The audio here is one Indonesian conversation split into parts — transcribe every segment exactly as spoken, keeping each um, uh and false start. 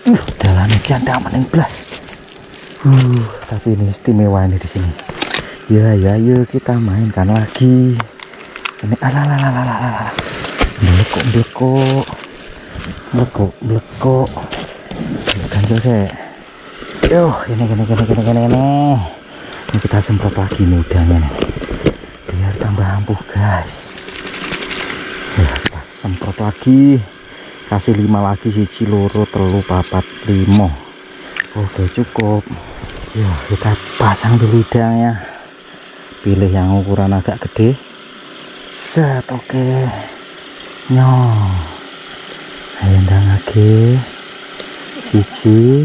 Uh, dalamnya janda maning blas. Uh, tapi ini istimewa ini di sini. Ya ya, yuk kita mainkan lagi. Ini alalalalalala. Blekok blekok. Blekok blekok. Ganjil saya. Yo, ini gini gini gini gini ini. Ini kita semprot lagi mudanya nih. Biar tambah ampuh, guys. Ya, kita semprot lagi. Kasih lima lagi, siji loro telu papat limo. Oke, cukup. Ya, kita pasang dulu udangnya. Pilih yang ukuran agak gede. Set, oke. Nyo. Ayo ndang lagi. Siji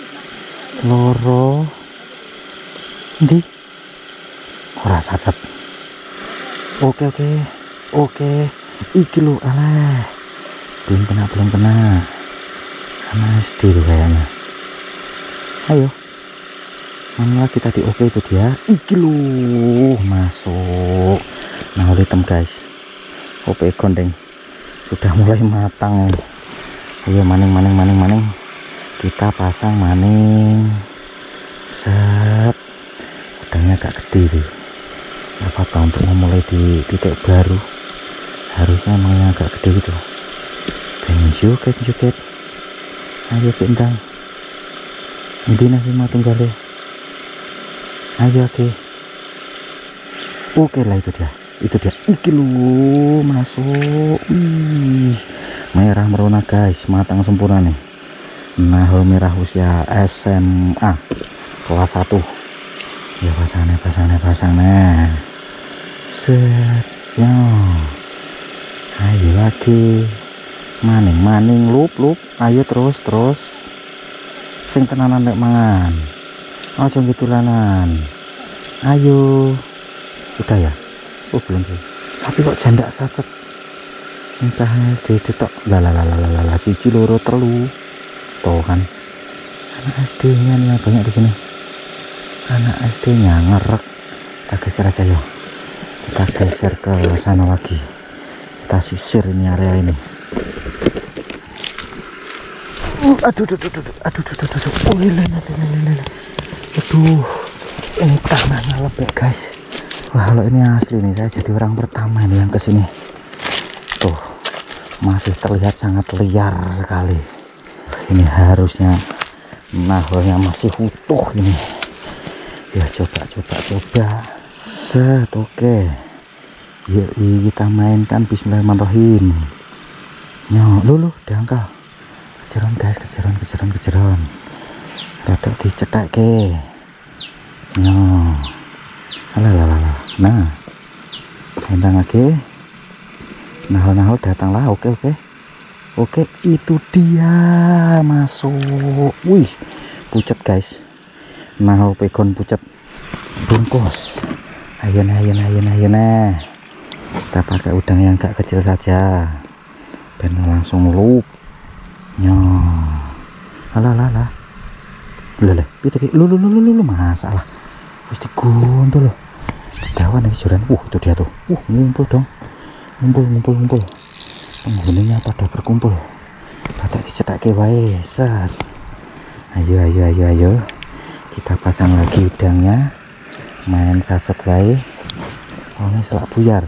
loro. Ndi? Ora sacet. Oke, oke. Oke. Iki lho, alah. Belum kena, belum kena. Anak S D loh kayaknya. Ayo. Mana lagi tadi? Oke, itu dia. Iki loh, masuk. Nah, hitam guys. Ope gondeng sudah mulai matang. Ayo maning maning maning maning. Kita pasang maning. Set. Udangnya agak gede tuh. Gak apa-apa untuk memulai di titik baru. Harusnya emang yang agak gede gitu. Dan joget joget. Ayo bintang. Ini nanti mau tunggal ya. Ayo oke. Oke lah, itu dia. Itu dia. Iki lu masuk. Wih, merah merona guys, matang sempurna nih. Nahul merah usia S M A kelas satu. Ya pasangnya pasangnya pasangnya. Set. Yo. Ayo lagi. Maning maning lup lup. Ayo terus terus. Sing tenanan lek mangan. Ojo gitu lanan. Ayo. Udah ya? Oh belum sih. Tapi kok janda sacet. Entah S D tok. Lah lah lah lah lah siji loro telu. Tuh kan. Anak S D-nya nih yang banyak di sini. Anak S D-nya ngerek. Kita geser aja yuk. Kita geser ke sana lagi. Kita sisir ini area ini. Uh, aduh, aduh, aduh, aduh, aduh, aduh, aduh, aduh. Oh, lele, lele, lele, lele. Aduh, ini tangannya lembek guys. Wah, kalau ini asli nih, saya jadi orang pertama ini yang kesini. Tuh, masih terlihat sangat liar sekali. Ini harusnya nahulnya masih utuh ini. Ya coba, coba, coba. Set, oke. Yuk, kita mainkan. Bismillahirrahmanirrahim. Nyo, lulu, diangkal. Kejeron guys, kejeron, kejeron, kejeron. Rodok dicetak ke. No. Alah, alah, alah. Nah. Entang lagi. Nahul-nahul datanglah. Oke, oke. Oke, itu dia masuk. Wih, pucet guys. Nahul pegon pucet. Bungkus. Ayo nah, ayo nah, ayo nah, ayo nah. Kita pakai udang yang agak kecil saja. Ben langsung lup. Nyo. Alah, alah, alah. Lele, pitu ki. Lu lu lu lu lu masalah. Wis digondol loh. Dawan iki joran. Uh, itu dia tuh. Uh, ngumpul dong. Ngumpul, ngumpul, ngumpul. Penghuninya pada berkumpul. Pada dicetake wae. Set. Ayo, ayo, ayo, ayo. Kita pasang lagi udangnya. Main saset wae. Oh, ini selak buyar.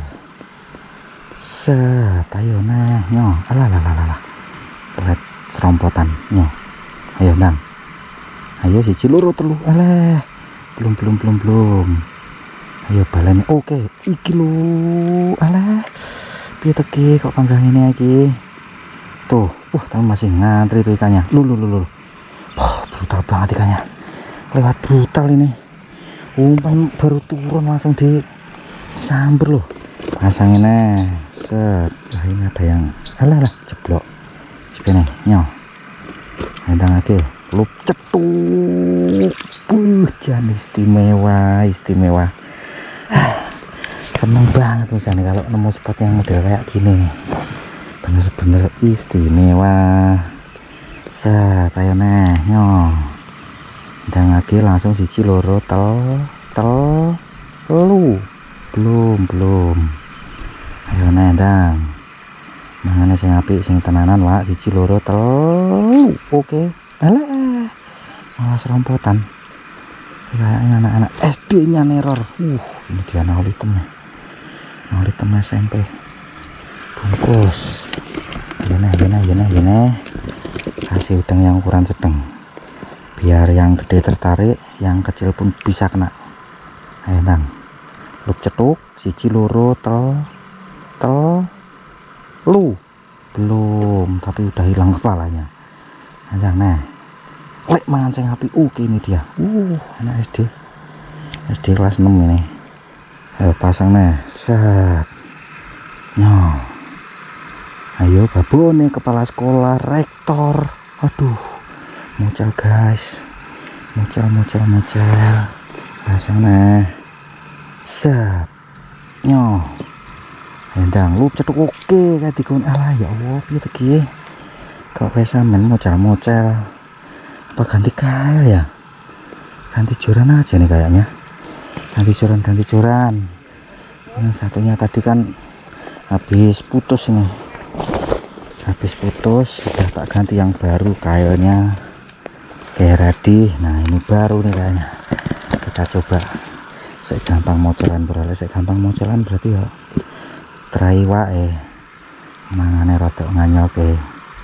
Set. Ayo nah, nyo. Alah, alah, alah, alah. Kelet serompotan. Nyo. Ayo, nang. Ayo siji loro telu. Alah. Belum belum belum belum. Ayo baleni. Oke, iki lho. Alah. Piye teki kok panggang ini lagi. Tuh, uh, tapi masih ngantri tuh ikannya. Lu lu lu lu. Wah, brutal banget ikannya. Lewat brutal ini. Umpan baru turun langsung di samber loh. Pasangin aja. Set. Nah, ini ada yang alah lah jeblok. Sepene, nyo. Entang lagi. Lup cetuk. Uh, jan istimewa, istimewa. Seneng banget misalnya kalau nemu spot yang model kayak gini. Bener-bener istimewa. Set, ayo nah, nyo. Dan lagi langsung siji loro tel tel lu. Belum, belum. Ayo nah, dang. Mangane sing apik sing tenanan, Wak. Siji loro tel. Oke. Eleh malah serompotan kayaknya anak-anak S D nya neror. Uh ini dia nol hitam nih, nol hitam S M P bungkus. Gini gini gini gini kasih udang yang ukuran sedang biar yang gede tertarik, yang kecil pun bisa kena. Ayo nang lup cetuk siji loro tel tel lu belum, tapi udah hilang kepalanya. Ayo nah lek mangan sing api. Oke ini dia. Uh anak S D S D kelas enam ini. Ayo pasang nih set. Nah ayo babone kepala sekolah rektor. Aduh mucal guys, mucal mucal mucal. Pasang nih set. Nyoh endang lu cetuk. Oke kayak dikon. Alah ya Allah piye iki kok bisa men mucal mucal. Apa ganti kail ya, ganti joran aja nih kayaknya. Ganti joran ganti joran. Yang satunya tadi kan habis putus ini, habis putus sudah tak ganti yang baru kailnya kayak ready. Nah ini baru nih kayaknya, kita coba. Saya gampang mocelan berarti saya gampang mocelan berarti ya try wae mangane rada nganyel ke.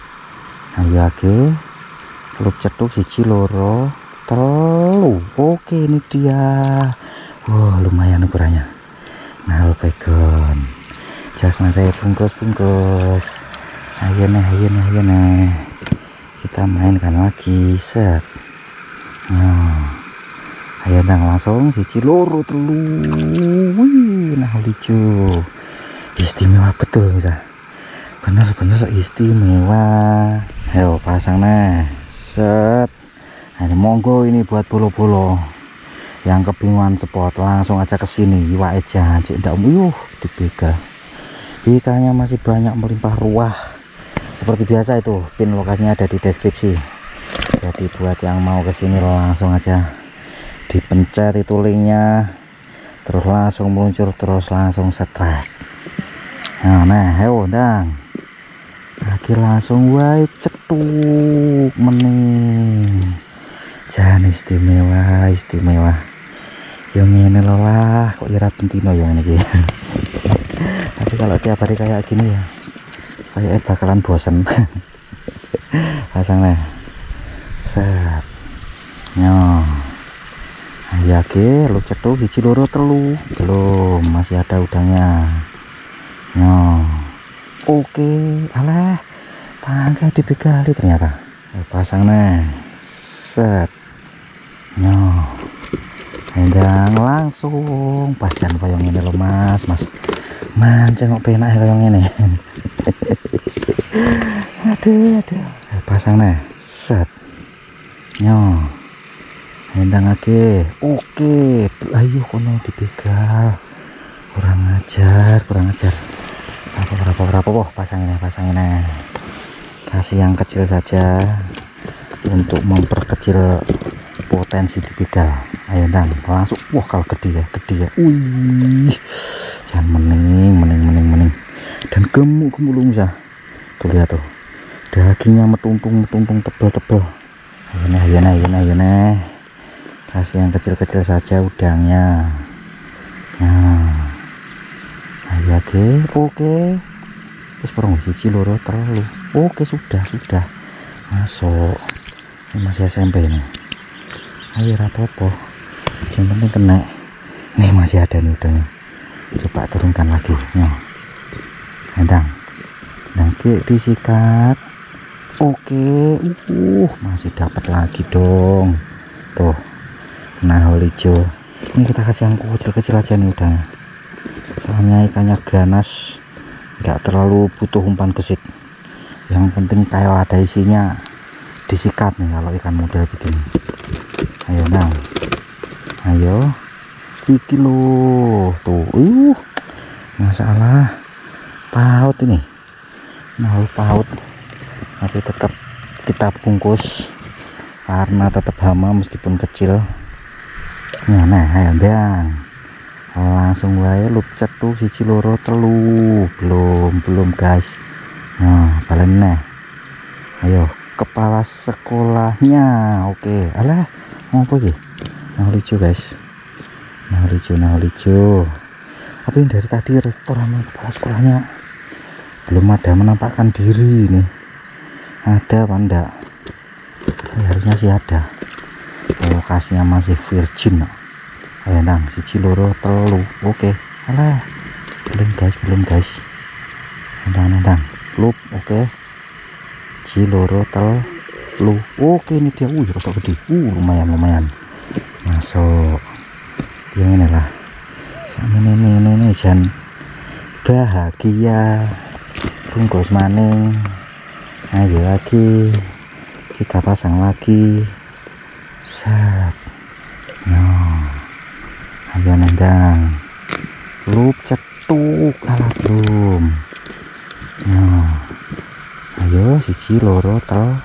Ayo ake lup cetuk siji loro telu. Oke ini dia. Wow lumayan ukurannya. Nah pegon jas mas saya bungkus bungkus. Ayo nih ayo nih ayo nih kita mainkan lagi set. Nah ayo nang langsung siji loro telu. Wih nah hijau istimewa betul bisa, bener-bener istimewa. Ayo pasang nih set. Nah, ini monggo ini buat bolo-bolo yang kebingungan spot langsung aja ke sini. Iwa aja cek ndak muyuh dibegal. Ikannya masih banyak melimpah ruah. Seperti biasa itu pin lokasinya ada di deskripsi. Jadi buat yang mau ke sini langsung aja dipencet itu linknya, terus langsung meluncur, terus langsung strike. Nah, nah, ayo ndang. Lagi langsung wae cetuk mening. Jan istimewa istimewa. Yang ini lah kok ira bentino yang ini. Tapi kalau tiap hari kayak gini ya kayak bakalan bosen. Pasang nih set. Nyo ayo ke lu cetuk siji loro telu. Belum, masih ada udangnya. Nyo oke. Alah pangkai dibegali ternyata. Pasang nih set. Nyo endang langsung pajan koyong ini lo mas mas mancing kok penak koyong ini. Aduh aduh. Pasang nih set. Nyo endang lagi. Oke ayo kono dibegal. Kurang ajar kurang ajar. Berapa berapa berapa boh pasang ini pasang ini. Kasih yang kecil saja untuk memperkecil potensi dibegal. Ayo ndang langsung. Wah kalau gede ya gede ya. Wih jangan mening mening mening mening dan gemuk gemulung ya. Tuh lihat tuh dagingnya metuntung metuntung tebal tebal. Ayo nih ayo nih ayo nih ayo nih kasih yang kecil kecil saja udangnya. Nah ayo oke oke terus perang siji loro terlalu. Oke sudah sudah masuk. Ini masih S M P ini. Ayo rapopo yang penting kena. Nih masih ada nih udangnya, coba turunkan lagi. Nah endang nanti disikat. Oke uh masih dapat lagi dong tuh. Nah hijau ini kita kasih yang kecil-kecil aja nih udangnya, soalnya ikannya ganas, nggak terlalu butuh umpan gesit. Yang penting kail ada isinya disikat nih kalau ikan model begini. Ayo nang ayo iki loh tuh. Uh masalah paut ini. Nah paut tapi tetap kita bungkus karena tetap hama meskipun kecil. Nah, nah ayo ndang langsung wae lup cetuk siji loro telu. Belum belum guys. Nah balen nah ayo kepala sekolahnya. Oke, alah mau apa lagi? Nah hijau guys, nah hijau, nah hijau. Tapi dari tadi rektor sama kepala sekolahnya belum ada menampakkan diri ini. Ada apa enggak? Ya, harusnya sih ada. Lokasinya masih virgin. Ayo nang siji loro telu. Oke, alah belum guys, belum guys. Nendang nendang loop. Oke, ciloro tel lu. Oke, ini dia. Wih, rotok gede. Uh, lumayan lumayan masuk. Yang ini lah. Sama ini ini ini jan bahagia. Bungkus maning. Ayo lagi. Kita pasang lagi. Set. No. Ayo nendang. Loop cetuk. Alah belum. No. Ayo siji loro tel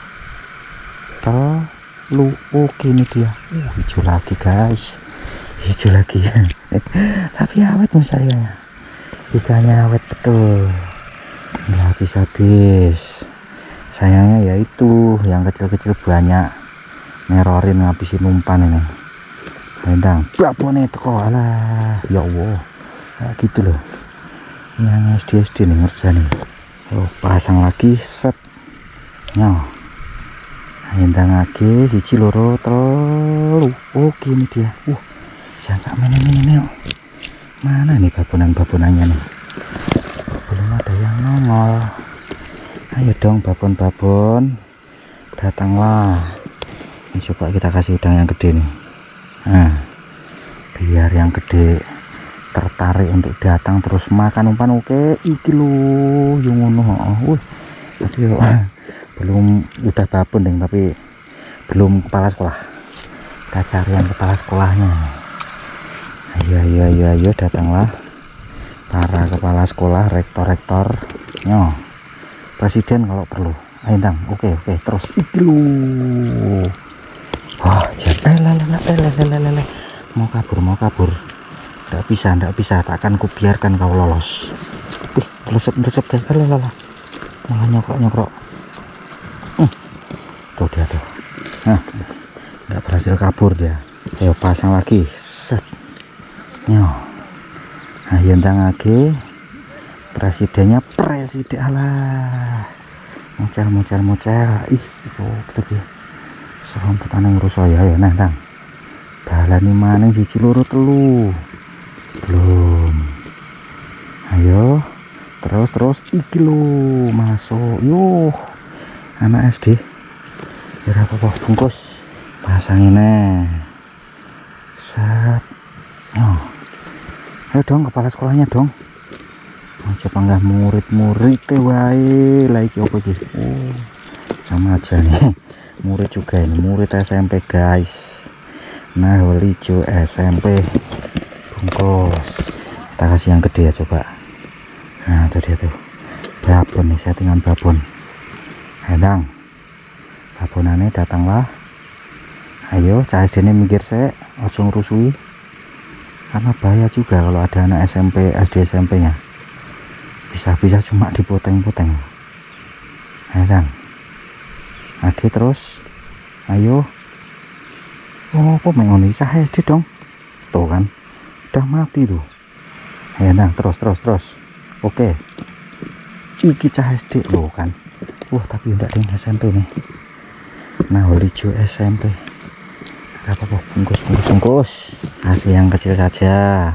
tel lu. Oke, ini dia. Uh, hijau lagi guys, hijau lagi. Tapi awet nih sayangnya, ikannya awet betul, nggak habis-habis. Sayangnya yaitu yang kecil-kecil banyak nerorin, ngabisin umpan ini. Rendang babone teko. Alah ya Allah, kayak gitu loh yang S D S D nih ngerjani. Yo, pasang lagi. Set. Nyo. Rendang lagi siji loro telu. Oke, ini dia. Uh, jangan sampai ini ini. Mana nih babonan-babonannya nih? Belum ada yang nongol. Ayo dong babon-babon, datanglah. Ini coba kita kasih udang yang gede nih. Nah, biar yang gede tertarik untuk datang terus makan umpan. Oke, iki lho yang ngono. Uh, tapi yo belum, udah babon deh, tapi belum kepala sekolah. Kita cari yang kepala sekolahnya. Ayo ayo ayo ayo datanglah para kepala sekolah, rektor-rektor, nyo, presiden kalau perlu. Ayo dang. Oke oke, terus iki lho. Wah, jatuh. Lele mau kabur, mau kabur. Nggak bisa, nggak bisa, tak akan kubiarkan kau lolos. Wih, meresep-meresep guys. Alah, malah nyokrok-nyokrok. Hmm. Tuh dia tuh. Nah, nggak berhasil kabur dia. Ayo pasang lagi. Set. Nyo. Nah, yentang lagi. Presidennya presiden. Alah. Mucal, mucal, mucal. Ih, itu betul ya. Serompotan yang rusuh ya. Ya, nah, tang. Balani maning siji loro telu. Belum. Ayo terus terus iki lo masuk. Yuh, anak S D kira apa bungkus pasang ini. Set. Oh. Ayo dong kepala sekolahnya dong. Oh, coba nggak murid-murid wae lagi apa gitu. Oh, sama aja nih. Murid juga ini, murid S M P guys. Nah, hijau S M P bungkus. Kita kasih yang gede ya coba. Nah itu dia tuh babon nih, settingan babon. Hendang babonannya datanglah. Ayo cah S D ini minggir sek, ojo ngerusui, karena bahaya juga kalau ada anak S M P S D S M P nya, bisa-bisa cuma dipoteng-poteng. Hendang lagi terus. Ayo. Oh, apa mengoni cah S D dong. Tuh kan udah mati tuh. Ayo nah, terus terus terus. Oke, iki cah S D loh kan. Wah, tapi enggak ada yang S M P nih. Nah, hijau S M P. Ada apa bungkus bungkus bungkus. Kasih yang kecil saja.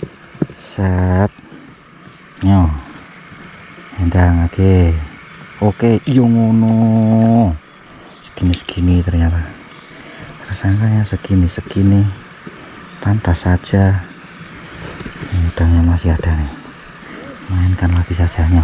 Set. Nyo. Endang lagi. Oke, iyo ngono. Segini segini ternyata. Tersangkanya segini segini. Pantas saja. Udangnya masih ada nih, mainkan lagi saja nyo.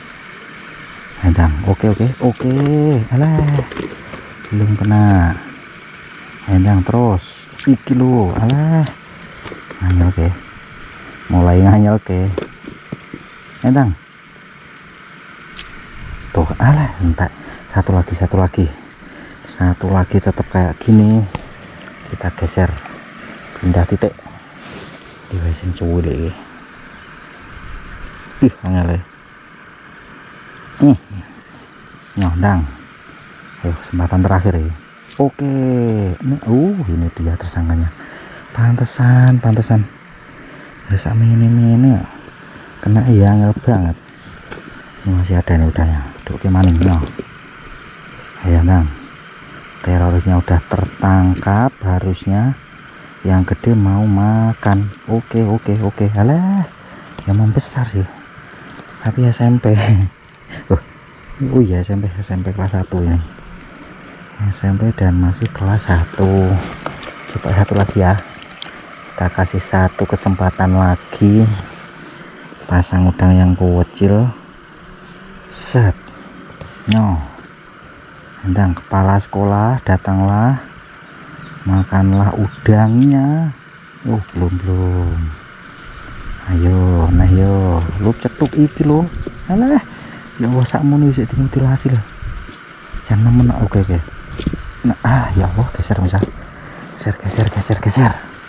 Endang. Oke oke oke. Alah, belum kena. Endang terus. Iki lu. Alah, nganyel ke, mulai nganyel ke. Endang tuh. Alah, entar satu lagi satu lagi satu lagi tetap kayak gini. Kita geser, pindah titik. Diwesin cuwil iki. Ih, angel. Hmm. Nyondang. Ayo, kesempatan terakhir ya. Oke, ini uh ini dia tersangkanya. Pantesan, pantesan. Bisa mini-mini ya. Kena iya angel banget. Ini masih ada nih udahnya. Duh, gimana nih? Ayo, Bang. Terorisnya udah tertangkap harusnya. Yang gede mau makan. Oke, oke, oke. Alah, yang membesar sih. Tapi S M P. Oh, oh iya S M P, S M P kelas satu ini. S M P dan masih kelas satu. Coba satu lagi ya. Kita kasih satu kesempatan lagi. Pasang udang yang kecil. Set. No. Endang kepala sekolah datanglah. Makanlah udangnya. Oh, belum belum. Ayo, nah yo, lu cetuk iki lo. Alah. Ya Allah, sakmono wis dimutilasi lho. Jangan menak. Oke, oke. Nah, ah ya Allah, geser misal. Geser, geser, geser, geser.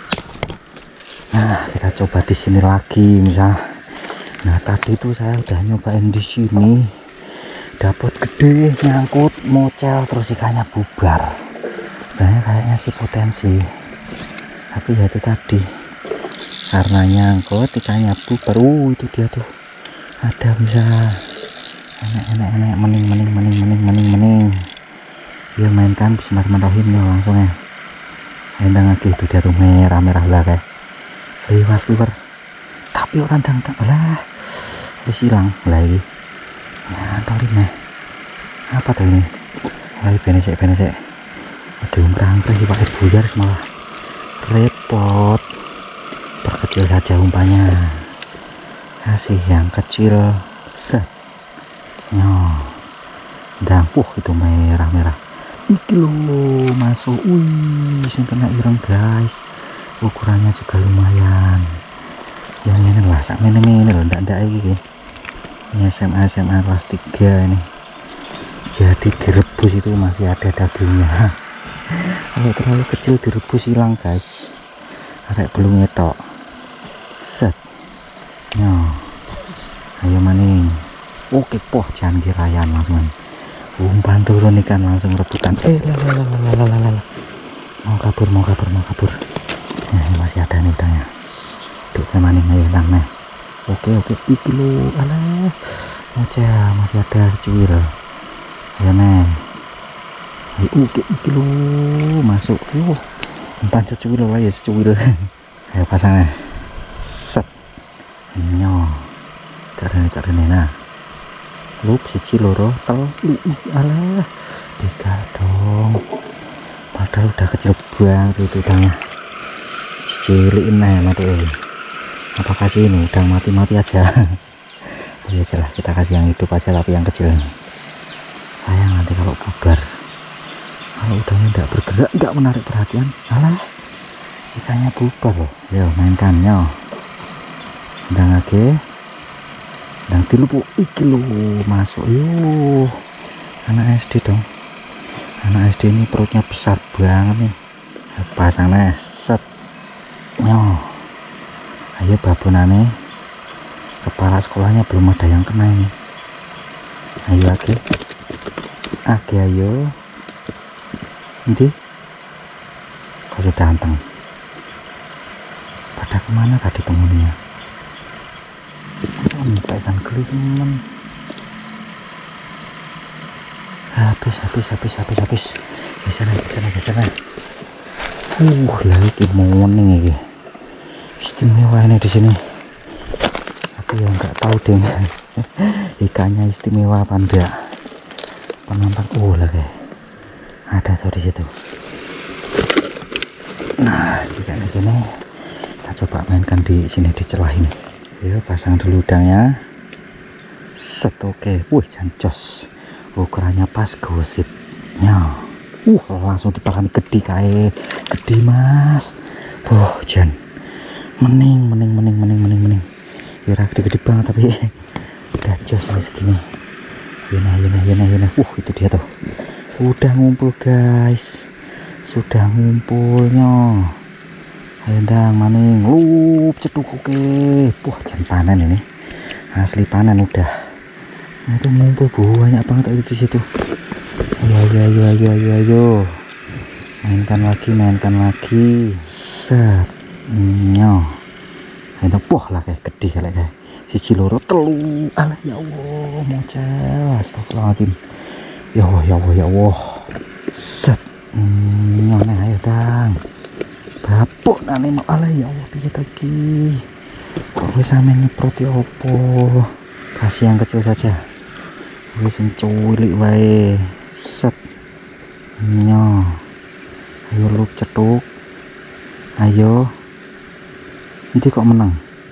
Nah, kita coba di sini lagi misal. Nah, tadi tuh saya udah nyobain di sini. Dapat gede, nyangkut, mocel, terus ikannya bubar. Sebenarnya kayaknya sih potensi. Tapi ya itu tadi. Karena nyangkut, ikannya bubar. Uh, itu dia tuh. Ada bisa. Enak, enak, enak. Mening, mening, mening, mening, mening, mening. Dia mainkan bismillahirrahmanirrahim ya langsung ya. Endang lagi itu dia tuh merah-merah lah kayak. Liwat liwat, tapi orang tangkap lah wis hilang lagi. Nah, kali nih apa tuh ini lagi benesek benesek lagi umrah-umrah di pakai buyar malah repot. Perkecil saja umpannya, kasih yang kecil. Set nyo dan puh itu merah-merah iki lo masuk. Wih, yang kena ireng guys. Ukurannya juga lumayan. Yang ini lah sak mini-mini loh, ndak ndak ini. Ini S M A S M A kelas tiga ini. Jadi direbus itu masih ada dagingnya. Kalau terlalu kecil direbus hilang guys. Arek belum ngetok. Set. Yo. Ayo maning. Oke poh, jangan kirayan langsung. Umpan turun ikan langsung rebutan. Eh lah lah lah lah lah lah. Mau kabur, mau kabur, mau kabur. Nah, masih ada nih udangnya. Duk kemana nih udang nih. Oke oke iki lo. Alah mocel masih ada secuil. Ayo nih. Ayo oke iki lo masuk. Yo umpan secuil lah ya secuil. Ayo pasangnya. Set nyo karena karena nah lup siji loro tel. Alah tiga dong. Padahal udah kecil banget itu udangnya. Ciciliin nah tuh eh. Apa kasih ini udang mati-mati aja. Ya jelas kita kasih yang hidup aja tapi yang kecil. Sayang nanti kalau bubar. Kalau udangnya tidak bergerak, nggak menarik perhatian. Alah ikannya bubar loh. Yo mainkan yo. Udang lagi. Dan dilupu iki lo masuk. Yo anak S D dong. Anak S D ini perutnya besar banget nih. Pasangnya set. Yo. Ayo babonane. Kepala sekolahnya belum ada yang kena ini. Ayo lagi. Oke ayo. Nanti kau sudah anteng. Pada kemana tadi penghuninya? Minta ikan geli teman. Habis habis habis habis habis. Geser geser geser. Uh lagi morning ini. Istimewa ini di sini. Aku ya nggak tahu deh ikannya istimewa apa enggak. Penampak oh lagi ada tuh di situ. Nah ikan ini kita coba mainkan di sini di celah ini. Yuk pasang dulu udangnya. Set oke. Wih jancos. Ukurannya pas gosipnya. Uh langsung dipalami gede kae. Gede mas. Boh jan. Mening mening mening mening mening mening. Ya gede-gede banget tapi udah jos nih segini. Yena yena yena yena. Uh itu dia tuh. Udah ngumpul guys. Sudah ngumpulnya. Ayo ndang maning. Lup cetuk oke. Wah jan panen ini. Asli panen udah. Nah, itu ngumpul banyak banget itu di situ. Ayo ayo ayo ayo ayo ayo, mainkan lagi mainkan lagi. Set nyo ayo poh lah kayak gede kayak siji loro telu. Alah ya Allah mocel, astagfirullahaladzim. Ya Allah ya Allah ya Allah. Set nyo nih ayo dang bapuk nane mau. Alah ya Allah piye lagi kok wis sampe nyeprot ya opo. Kasih yang kecil saja wis culik wae. Set nyo ayo lu cetuk. Ayo ini kok menang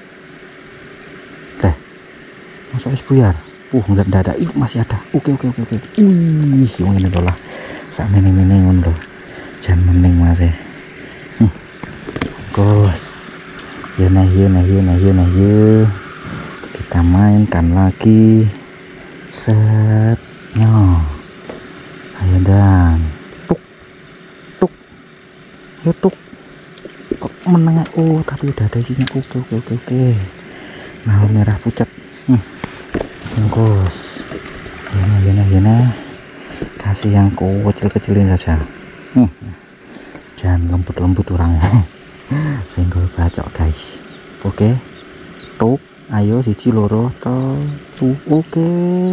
deh, masuk es buyar. Uh enggak ada, ada. Ih, masih ada. Oke oke oke oke. Wih yang ini lah sak mene-mene ngono lho, jangan meneng mas ya. hmm. Gos ya nah yuk nah yuk nah yuk nah yuk kita mainkan lagi. Set nyo ayo dan tuk tuk yo tuk. Kok menang. Oh tapi udah ada isinya. Oke oke oke oke. Nah merah pucat. hmm. Bungkus yana yana yana, kasih yang kecil-kecilin saja. hmm. Jangan lembut-lembut orangnya senggol bacok guys. Oke tuk ayo siji loro telu. Oke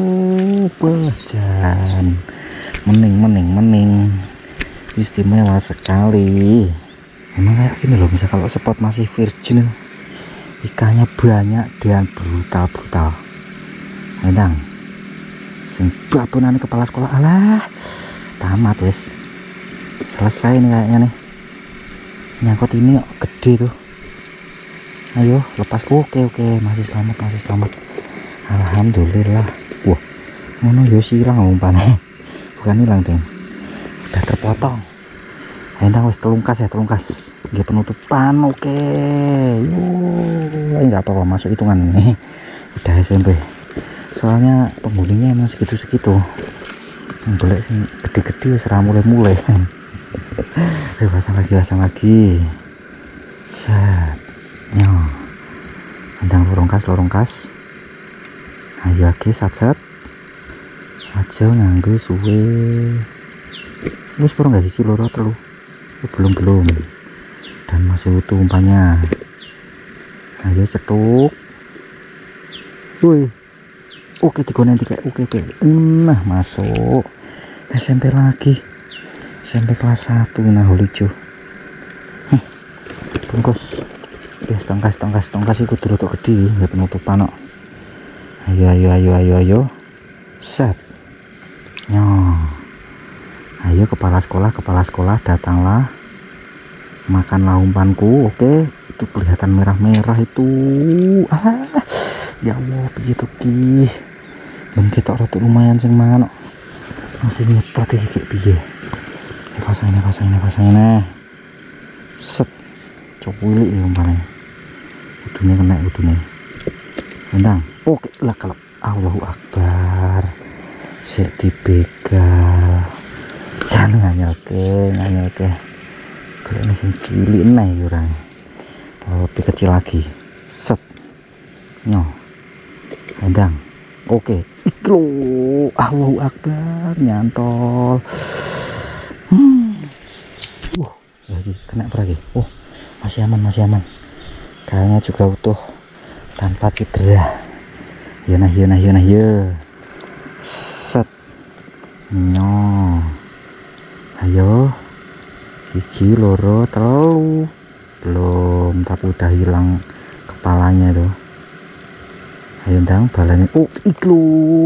bejan mening mening mening istimewa sekali. Emang kayak gini loh, misal kalau spot masih virgin ikannya banyak dan brutal-brutal. Endang sing babunan kepala sekolah. Alah tamat wes, selesai nih kayaknya nih. Nyangkut ini kok gede tuh. Ayo lepas. Oke oke masih selamat masih selamat, alhamdulillah. Wah ngono yo silang umpannya bukan hilang deh, udah terpotong. Endang wes telungkas ya telungkas dia penutupan. Oke yuh nggak apa-apa masuk hitungan ini. Udah S M P soalnya penghuninya emang segitu-segitu. Boleh sih gede-gede serah mulai-mulai. Ayo pasang lagi pasang lagi. Set nyo endang lorongkas lorongkas. Ayo lagi sajat aja nganggo suwe. Wis pernah nggak sih loro telu? Belum belum dan masih utuh umpannya. Ayo cetuk. Woi oke digonen tiga. Oke oke nah masuk S M P lagi, S M P kelas satu. Nah holijo hm. Bungkus ya tongkas tongkas tongkas itu dulu tuh gede ya penutupan kok. Ayo ayo ayo ayo ayo. Set nyo ayo kepala sekolah kepala sekolah datanglah, makanlah umpanku. Oke itu kelihatan merah-merah itu. Ah ya Allah piye tuh ki ben ketok rotok lumayan sing mangan masih nyetot iki kayak piye. Ini pasang ini pasang ini pasang ini. Set copulik ya umpannya udune kena udune bentang. Oke lah kalau Allahu Akbar sik dibegal. Jangan nganyel ke nganyel ke kalau ini sing cilik nih orang lebih kecil lagi. Set nyo endang. Oke iklo Allahu Akbar nyantol. hmm. uh lagi kena apa lagi. Oh masih aman masih aman kayaknya juga utuh tanpa cedera. Ya nah ya nah ya nah ya. Set nyo ayo siji loro telu. Belum tapi udah hilang kepalanya tuh. Ayo ndang balane. Oh iklu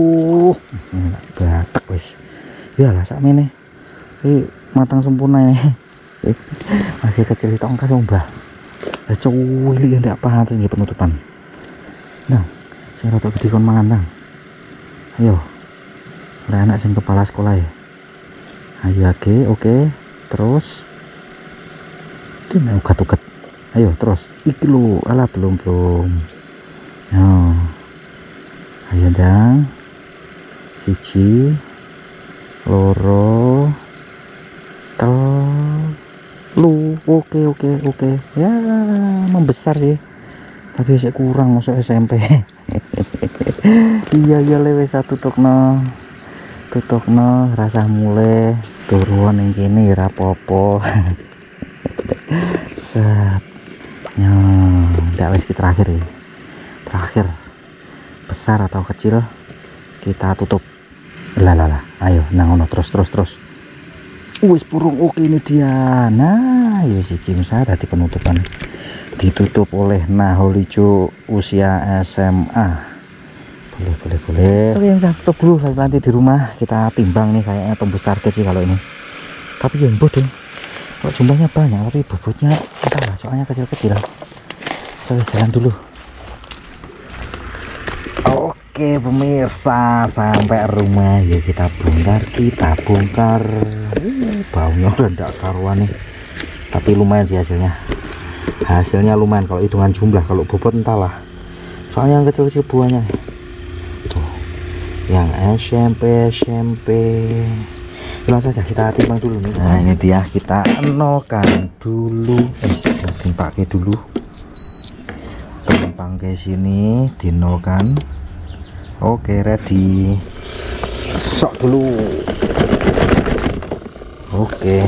batak wis ya lah sak mene eh matang sempurna ini. Masih kecil tongkas mbah lah cuwili ndak pantes nggih penutupan. Nah sing rada gede kon mangan nang. Ayo lah anak sing kepala sekolah ya. Ayo oke oke terus gimana ugat-ugat. Ayo terus iki lho. Alah belum belum. Oh ayo dang siji loro telu. Oke oke oke ya membesar sih tapi masih kurang masuk S M P. Iya iya lewat satu tok no tutupno rasa mulai turun yang kini rapopo. Set ya ndak wis terakhir ya, terakhir besar atau kecil kita tutup. Lalalah ayo nangono terus terus terus wis burung. Oke ini dia. Nah ya si Kim saya tadi penutupan ditutup oleh nahol hijau usia S M A. Boleh boleh boleh. Oke yang saya tutup dulu, nanti di rumah kita timbang nih, kayaknya tembus target sih kalau ini. Tapi yang bodoh kalau jumlahnya banyak tapi bobotnya entahlah, soalnya kecil-kecil. Saya jalan dulu. Oke pemirsa, sampai rumah ya kita bongkar, kita bongkar. Uh, baunya udah enggak karuan nih, tapi lumayan sih hasilnya. Hasilnya lumayan kalau hitungan jumlah, kalau bobot entahlah. Soalnya yang kecil-kecil buahnya. Tuh, yang S M P S M P. Langsung saja kita timbang dulu nih. Nah ini dia, kita nolkan dulu. Eh, dipakai dulu. Timbang ke sini, dinolkan. Oke ready. Sok dulu. Oke.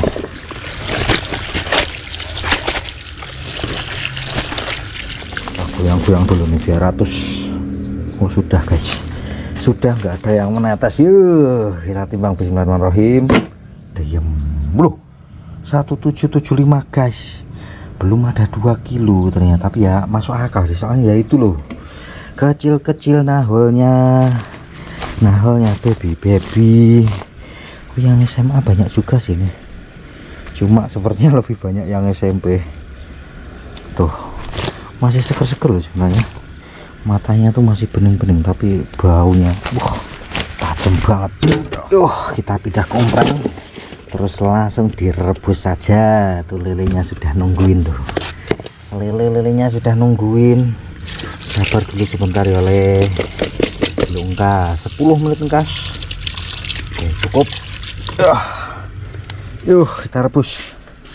Goyang-goyang dulu nih biar ratus. Oh sudah guys, sudah nggak ada yang menetes. Yuk kita timbang. Bismillahirrahmanirrahim. Diam loh, satu tujuh tujuh lima guys, belum ada dua kilo ternyata, tapi ya masuk akal sih, soalnya ya itu loh kecil-kecil naholnya, naholnya baby baby. Yang S M A banyak juga sih nih, cuma sepertinya lebih banyak yang S M P. Tuh masih seger-seger loh sebenarnya, matanya tuh masih bening-bening, tapi baunya wah tajam banget. Uh kita pindah kompreng terus langsung direbus saja. Tuh lelenya sudah nungguin tuh, lele-lelenya sudah nungguin. Sabar dulu sebentar ya le, belum kas sepuluh menit kas. Oke cukup. Uh. Yuk kita rebus.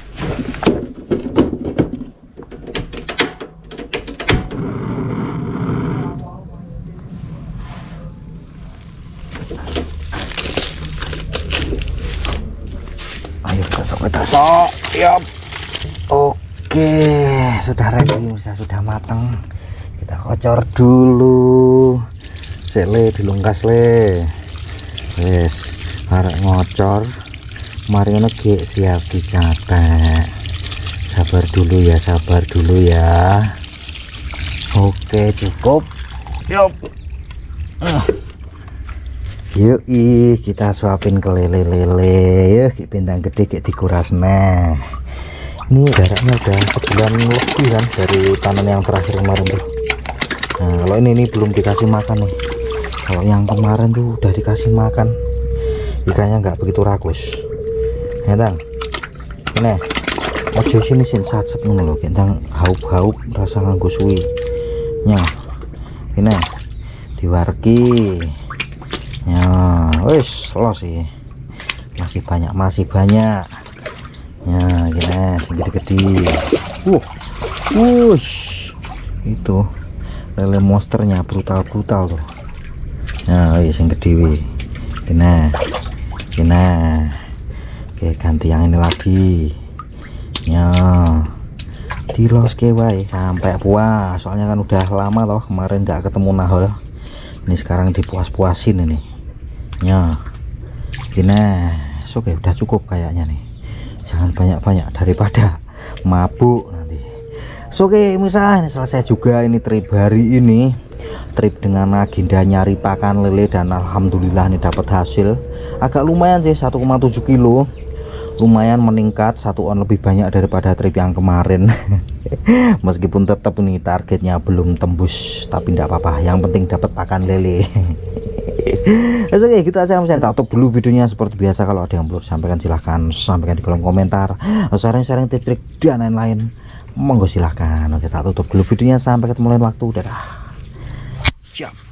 Ayo kita sok kita sok. Yap. Oke sudah ready, bisa sudah matang. Kita kocor dulu. Sik le dilungkas le. Wes arek ngocor. Mari ngono ge siap dicatek. Sabar dulu ya, sabar dulu ya. Oke cukup. Yup. Uh. Yuk ih kita suapin ke lele-lele ya, kayak bintang gede kayak dikuras. Nah ini jaraknya udah sebulan lebih kan dari panen yang terakhir kemarin tuh. Nah kalau ini ini belum dikasih makan nih. Kalau yang kemarin tuh udah dikasih makan, ikannya nggak begitu rakus ya tang. Nah ojo sini sin sacet ngono lho, kentang haup-haup rasa nganggo suwi nya. Ini diwarki ya wis lo sih, masih banyak masih banyak ya gini gede-gede. uh wush itu lele monsternya brutal-brutal tuh ya. Wis yang gede wih gini gini. Oke ganti yang ini lagi ya, dilos ke wae sampai puas, soalnya kan udah lama loh kemarin nggak ketemu nahol. Ini sekarang dipuas-puasin ini ya gini. Oke udah cukup kayaknya nih, jangan banyak-banyak daripada mabuk nanti. Oke misalnya ini selesai juga ini trip hari ini, trip dengan agenda nyari pakan lele, dan alhamdulillah ini dapat hasil agak lumayan sih, satu koma tujuh kilo. Lumayan meningkat satu on lebih banyak daripada trip yang kemarin. Meskipun tetap ini targetnya belum tembus, tapi tidak apa-apa, yang penting dapat pakan lele. Oke gitu aja, saya tak tutup dulu videonya. Seperti biasa kalau ada yang perlu sampaikan silahkan sampaikan di kolom komentar, sharing-sharing trik-trik dan lain-lain monggo silahkan. Oke tak tutup dulu videonya, sampai ketemu lain waktu. Dadah. Siap.